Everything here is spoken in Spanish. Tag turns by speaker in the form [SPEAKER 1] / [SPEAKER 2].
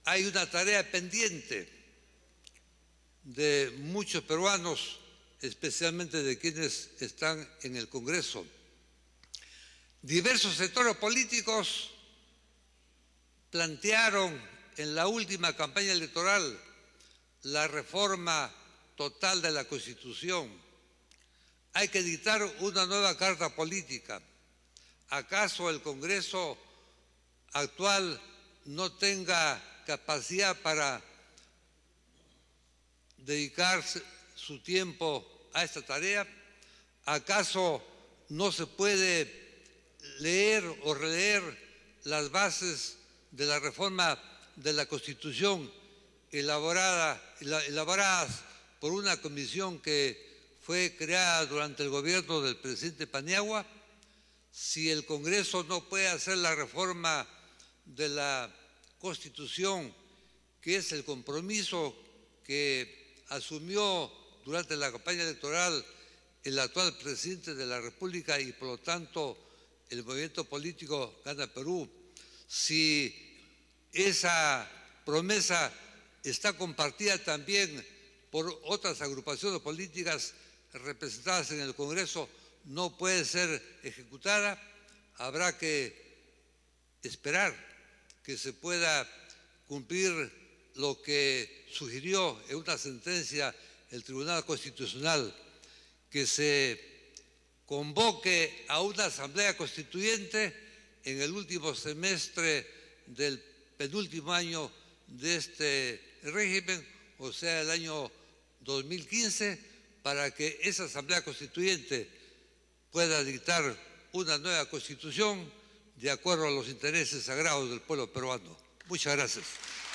[SPEAKER 1] hay una tarea pendiente de muchos peruanos, especialmente de quienes están en el Congreso. Diversos sectores políticos plantearon en la última campaña electoral la reforma total de la Constitución. Hay que dictar una nueva carta política. ¿Acaso el Congreso actual no tenga capacidad para dedicarse su tiempo a esta tarea? ¿Acaso no se puede leer o releer las bases de la reforma de la Constitución elaboradas por una comisión que fue creada durante el gobierno del presidente Paniagua? Si el Congreso no puede hacer la reforma de la Constitución, que es el compromiso que asumió durante la campaña electoral el actual presidente de la República y por lo tanto el movimiento político Gana Perú, si esa promesa está compartida también por otras agrupaciones políticas representadas en el Congreso, no puede ser ejecutada, habrá que esperar que se pueda cumplir lo que sugirió en una sentencia el Tribunal Constitucional, que se convoque a una asamblea constituyente en el último semestre del penúltimo año de este régimen, o sea, el año 2015, para que esa asamblea constituyente pueda dictar una nueva constitución de acuerdo a los intereses sagrados del pueblo peruano. Muchas gracias.